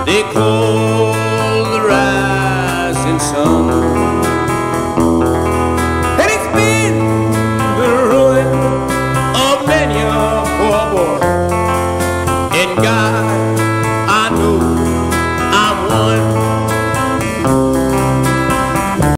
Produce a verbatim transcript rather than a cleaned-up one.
they call the rising sun. And it's been the ruin of many a poor boy in God.